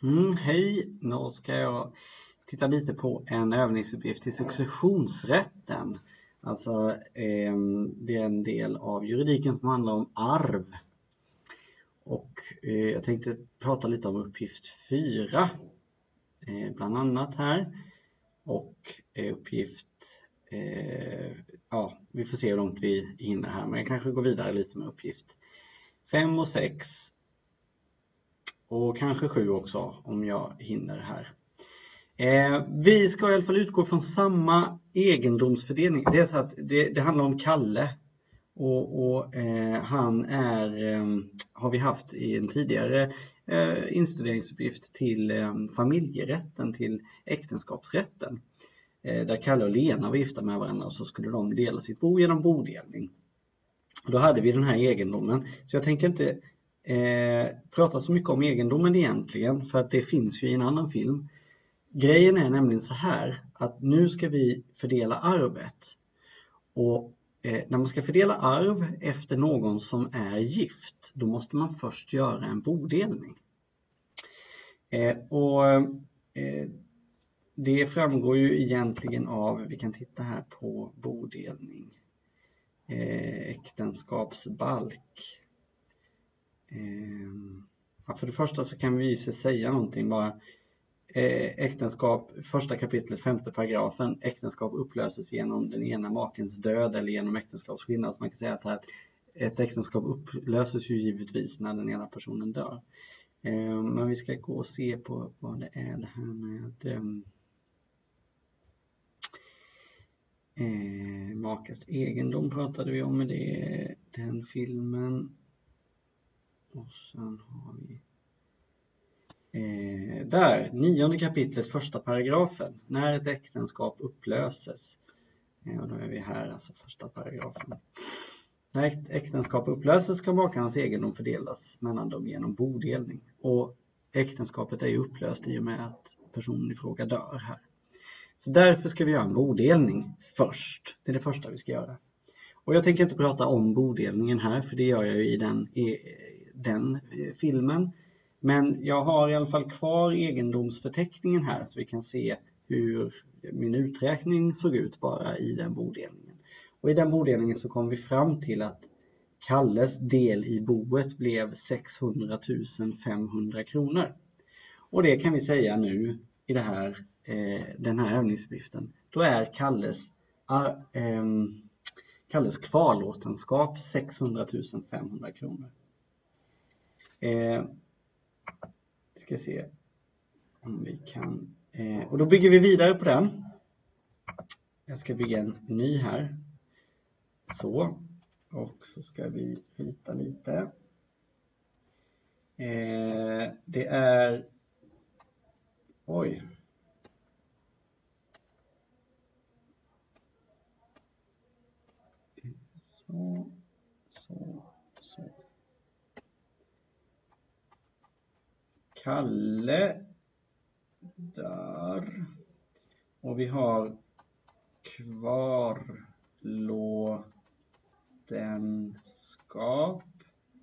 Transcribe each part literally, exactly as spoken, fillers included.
Mm, hej, nu ska jag titta lite på en övningsuppgift i successionsrätten. Alltså eh, det är en del av juridiken som handlar om arv. Och eh, jag tänkte prata lite om uppgift fyra, eh, bland annat här. Och eh, uppgift, eh, ja vi får se hur långt vi hinner här, men jag kanske går vidare lite med uppgift fem och sex. Och kanske sju också om jag hinner här. Eh, vi ska i alla fall utgå från samma egendomsfördelning. Det är så att det, det handlar om Kalle. Och, och eh, han är, eh, har vi haft i en tidigare eh, instuderingsuppgift till eh, familjerätten, till äktenskapsrätten. Eh, där Kalle och Lena var gifta med varandra och så skulle de dela sitt bo genom bodelning. Och då hade vi den här egendomen. Så jag tänker inte eh, prata så mycket om egendomen egentligen, för att det finns ju i en annan film. Grejen är nämligen så här att nu ska vi fördela arvet. Och eh, när man ska fördela arv efter någon som är gift, då måste man först göra en bodelning. Eh, och eh, det framgår ju egentligen av, vi kan titta här på bodelning. Eh, äktenskapsbalk. Eh, ja, för det första så kan vi ju säga någonting bara. Äktenskap, första kapitlet, femte paragrafen, äktenskap upplöses genom den ena makens död eller genom äktenskapsskillnad. Så man kan säga att här, ett äktenskap upplöses ju givetvis när den ena personen dör. Men vi ska gå och se på vad det är det här med eh, makas egendom pratade vi om i det, den filmen. Och sen har vi Eh, där, nionde kapitlet, första paragrafen. När ett äktenskap upplöses. Eh, och då är vi här, alltså första paragrafen. När ett äktenskap upplöses ska makarnas egendom fördelas mellan dem genom bodelning. Och äktenskapet är ju upplöst i och med att personen i fråga dör här. Så därför ska vi göra en bodelning först. Det är det första vi ska göra. Och jag tänker inte prata om bodelningen här, för det gör jag ju i den, i den filmen. Men jag har i alla fall kvar egendomsförteckningen här så vi kan se hur min uträkning såg ut bara i den bodelningen. Och i den bodelningen så kom vi fram till att Kalles del i boet blev sexhundratusen femhundra kronor. Och det kan vi säga nu i det här, eh, den här övningsuppgiften. Då är Kalles, eh, Kalles kvarlåtenskap sexhundratusen femhundra kronor. Eh, ska se om vi kan eh, och då bygger vi vidare på den. Jag ska bygga en ny här så, och så ska vi rita lite. eh, det är oj så så så Kalle dör och vi har kvarlåtenskap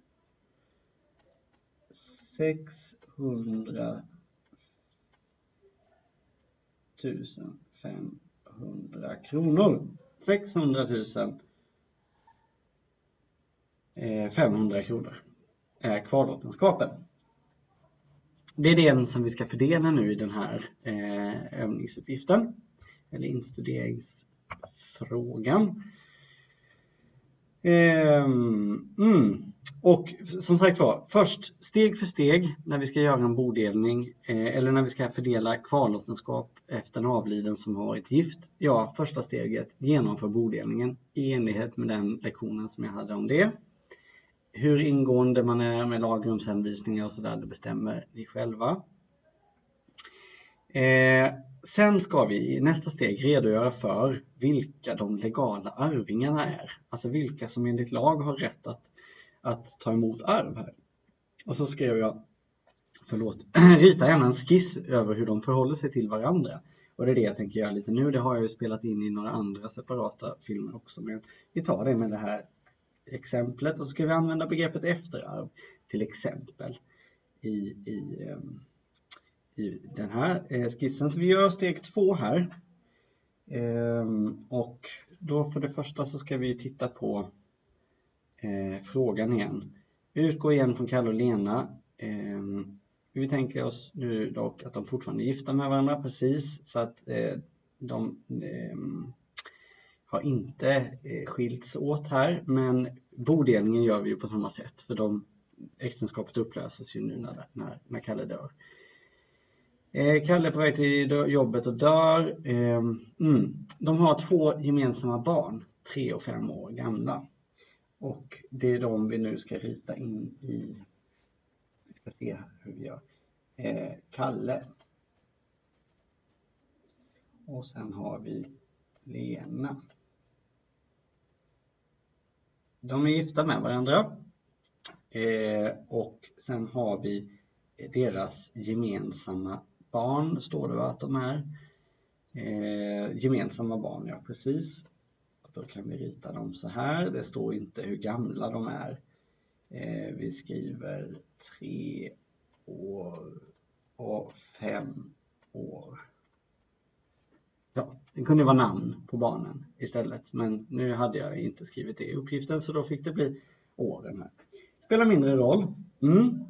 sexhundratusen femhundra kronor. sexhundratusen femhundra kronor är kvarlåtenskapen. Det är den som vi ska fördela nu i den här eh, övningsuppgiften. Eller instuderingsfrågan. Eh, mm. Och som sagt var, först steg för steg när vi ska göra en bodelning. Eh, eller när vi ska fördela kvarlåtenskap efter en avliden som har varit gift. Ja, första steget, genomför bodelningen i enlighet med den lektionen som jag hade om det. Hur ingående man är med lagrumshänvisningar och sådär, det bestämmer ni själva. Eh, sen ska vi i nästa steg redogöra för vilka de legala arvingarna är. Alltså vilka som enligt lag har rätt att, att ta emot arv här. Och så skrev jag, förlåt, rita gärna en skiss över hur de förhåller sig till varandra. Och det är det jag tänker göra lite nu. Det har jag ju spelat in i några andra separata filmer också. Men vi tar det med det här exemplet och så ska vi använda begreppet efterarv till exempel i, i, i den här skissen. Så vi gör steg två här. Ehm, och då för det första så ska vi titta på eh, frågan igen. Vi utgår igen från Kalle och Lena. Ehm, vi tänker oss nu dock att de fortfarande är gifta med varandra, precis, så att eh, de eh, har inte eh, skilts åt här, men bodelningen gör vi ju på samma sätt, för de, äktenskapet upplöses ju nu när, när, när Kalle dör. Eh, Kalle är på väg till jobbet och dör. Eh, mm, de har två gemensamma barn, tre och fem år gamla. Och det är de vi nu ska rita in i. Vi ska se hur vi gör. Eh, Kalle. Och sen har vi Lena. De är gifta med varandra. Eh, och sen har vi deras gemensamma barn, står det va, att de är. Eh, gemensamma barn, ja precis. Då kan vi rita dem så här. Det står inte hur gamla de är. Eh, vi skriver tre år och fem år. Så, det kunde vara namn på barnen istället. Men nu hade jag inte skrivit det i uppgiften, så då fick det bli åren här. Spelar mindre roll. Mm.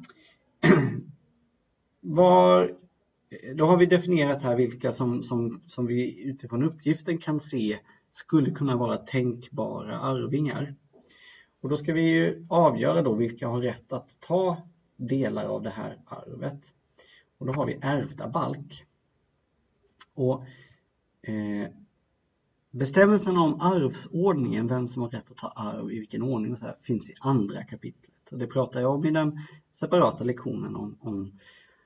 Var, då har vi definierat här vilka som, som, som vi utifrån uppgiften kan se skulle kunna vara tänkbara arvingar. Och då ska vi ju avgöra då vilka har rätt att ta delar av det här arvet. Och då har vi ärvda balk. Och eh, bestämmelserna om arvsordningen, vem som har rätt att ta arv i vilken ordning och så här, finns i andra kapitlet. Och det pratar jag om i den separata lektionen om, om,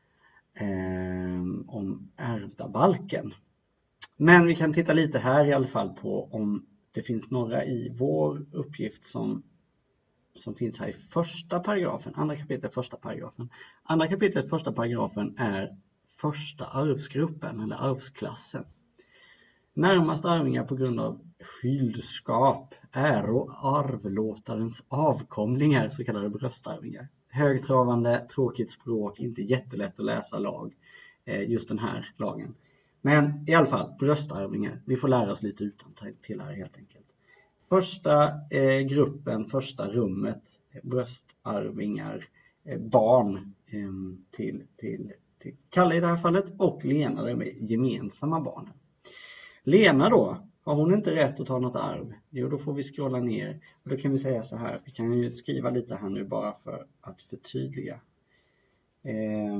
eh, om ärvda balken. Men vi kan titta lite här i alla fall på om det finns några i vår uppgift som, som finns här i första paragrafen, andra kapitlet, första paragrafen. Andra kapitlet, första paragrafen är första arvsgruppen eller arvsklassen. Närmast arvingar på grund av skyldskap, äro, arvlåtarens avkomlingar, så kallade bröstarvingar. Högtravande, tråkigt språk, inte jättelätt att läsa lag, just den här lagen. Men i alla fall, bröstarvingar. Vi får lära oss lite utan till här helt enkelt. Första eh, gruppen, första rummet, bröstarvingar, eh, barn eh, till, till, till Kalle i det här fallet och Lena, de är gemensamma barnen. Lena då, har hon inte rätt att ta något arv? Jo, då får vi scrolla ner. Och då kan vi säga så här, vi kan ju skriva lite här nu bara för att förtydliga. Eh,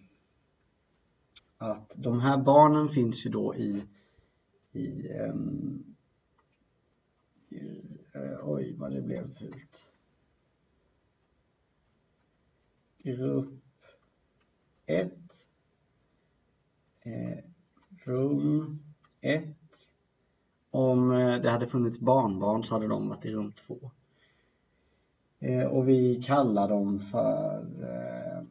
att de här barnen finns ju då i, i, um, i uh, oj vad det blev fult. Grupp ett, eh, rum ett. Om det hade funnits barnbarn så hade de varit i rum två. Eh, och vi kallar dem för eh,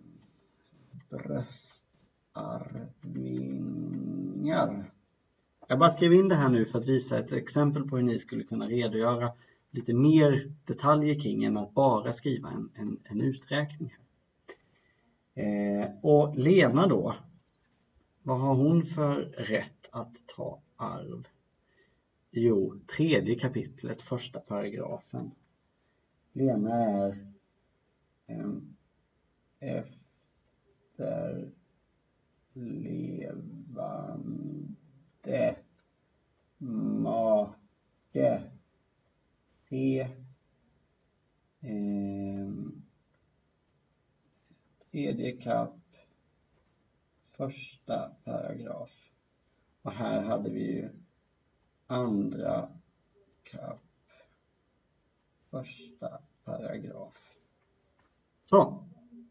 bröstarvingar. Jag bara skrev in det här nu för att visa ett exempel på hur ni skulle kunna redogöra lite mer detaljer kring än att bara skriva en, en, en uträkning. Eh, och Lena då, vad har hon för rätt att ta arv? Jo, tredje kapitlet, första paragrafen. Lena är en efterlevande make till eh, tredje kap, första paragraf. Och här hade vi ju andra kap, första paragraf. Så.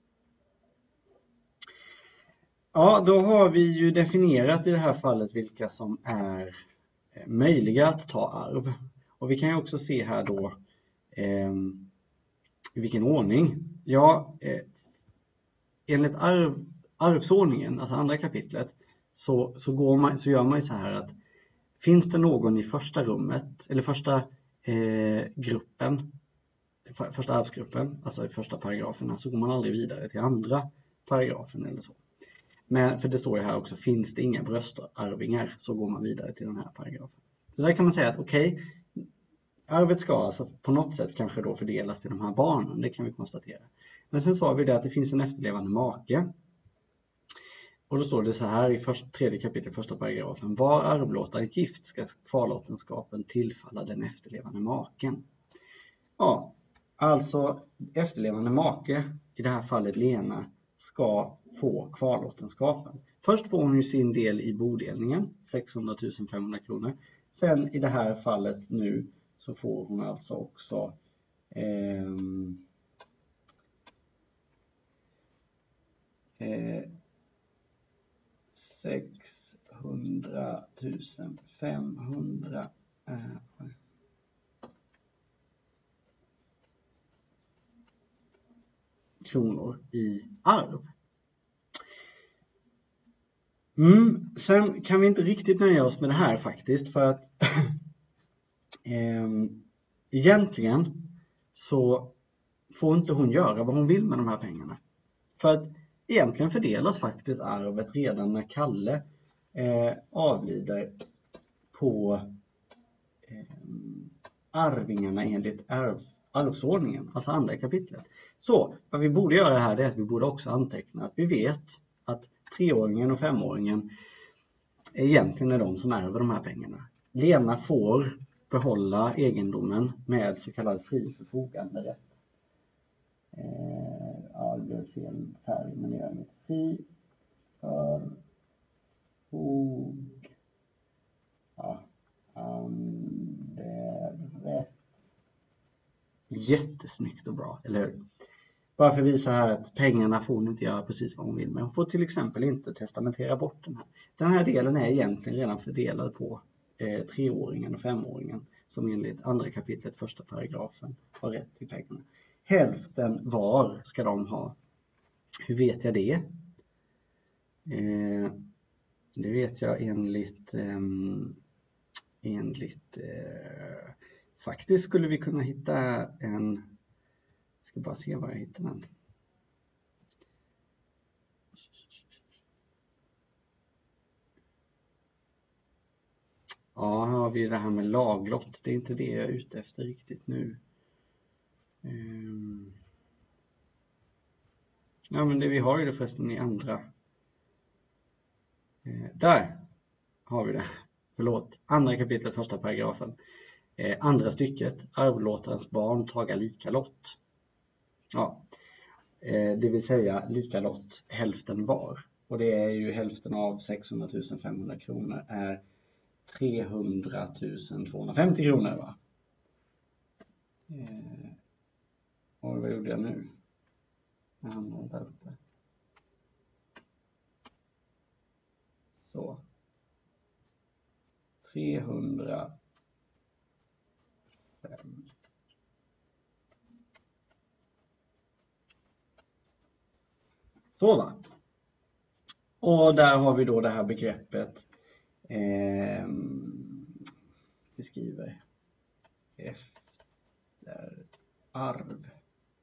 Ja, då har vi ju definierat i det här fallet vilka som är möjliga att ta arv. Och vi kan ju också se här då eh, i vilken ordning. Ja, eh, enligt arv, arvsordningen, alltså andra kapitlet, så, så, går man, så gör man ju så här att finns det någon i första rummet, eller första eh, gruppen, för, första arvsgruppen, alltså i första paragrafen, så går man aldrig vidare till andra paragrafen eller så. Men för det står ju här också, finns det inga bröstarvingar så går man vidare till den här paragrafen. Så där kan man säga att okej, okay, arvet ska alltså på något sätt kanske då fördelas till de här barnen, det kan vi konstatera. Men sen sa vi det att det finns en efterlevande make. Och då står det så här i först, tredje kapitel, första paragrafen. Var arvlåtare gift ska kvarlåtenskapen tillfalla den efterlevande maken. Ja, alltså efterlevande make, i det här fallet Lena, ska få kvarlåtenskapen. Först får hon ju sin del i bodelningen, sexhundratusen femhundra kronor. Sen i det här fallet nu så får hon alltså också eh, eh, sexhundratusen femhundra eh, kronor i arv. Mm, sen kan vi inte riktigt nöja oss med det här faktiskt, för att eh, egentligen så får inte hon göra vad hon vill med de här pengarna. För att egentligen fördelas faktiskt arvet redan när Kalle eh, avlider på eh, arvingarna enligt arv, arvsordningen, alltså andra kapitlet. Så vad vi borde göra här är att vi borde också anteckna att vi vet att treåringen och femåringen egentligen är de som ärver de här pengarna. Lena får behålla egendomen med så kallad fri förfoganderätt. Eh, ja, det blev fel färg, men det gör mitt fri förfog. Ja, anderrätt. Jättesnyggt och bra, eller hur? Bara för att visa här att pengarna får hon inte göra precis vad hon vill. Men hon får till exempel inte testamentera bort den här. Den här delen är egentligen redan fördelad på eh, treåringen och femåringen. Som enligt andra kapitlet första paragrafen har rätt till pengarna. Hälften var ska de ha. Hur vet jag det? Eh, det vet jag enligt... Eh, enligt eh, faktiskt skulle vi kunna hitta en... Jag ska bara se var jag hittar den. Ja, här har vi det här med laglott. Det är inte det jag är ute efter riktigt nu. Um... Ja, men det vi har ju det förresten i andra. Eh, där har vi det. Förlåt. Andra kapitlet, första paragrafen. Eh, andra stycket. Arvlåtarens barn taga lika lott. Ja, eh, det vill säga lika lott hälften var. Och det är ju hälften av sexhundratusen femhundra kronor är trehundratusen tvåhundrafemtio kronor, va? Eh, och vad gjorde jag nu? Jag hamnade där uppe. Så. trehundrafem. Så, va? Och där har vi då det här begreppet. Eh, vi skriver efter arv.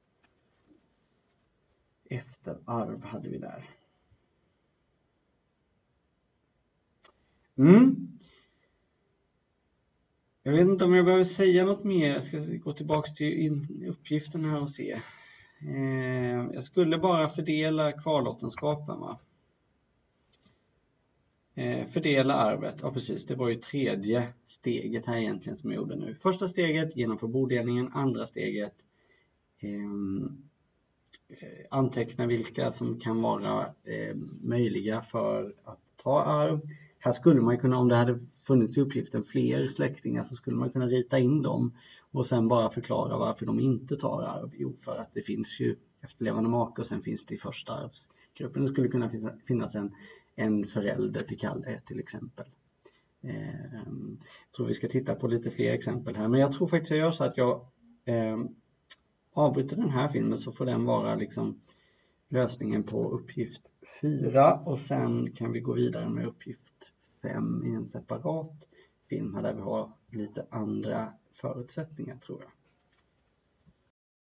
Efter arv hade vi där. Mm. Jag vet inte om jag behöver säga något mer. Jag ska gå tillbaka till uppgiften här och se. Eh, jag skulle bara fördela kvarlåtenskapen, va? Eh, fördela arvet. Ja, precis. Det var ju tredje steget här egentligen som jag gjorde nu. Första steget, genomför bodelningen. Andra steget, eh, anteckna vilka som kan vara eh, möjliga för att ta arv. Här skulle man kunna, om det hade funnits i uppgiften fler släktingar, så skulle man kunna rita in dem och sen bara förklara varför de inte tar arv. Jo, för att det finns ju efterlevande make och sen finns det i första arvsgruppen. Det skulle kunna finnas en, en förälder till Kalle till exempel. Eh, jag tror vi ska titta på lite fler exempel här, men jag tror faktiskt jag gör så att jag eh, avbryter den här filmen, så får den vara liksom lösningen på uppgift fyra och sen kan vi gå vidare med uppgift fem i en separat film här där vi har lite andra förutsättningar, tror jag.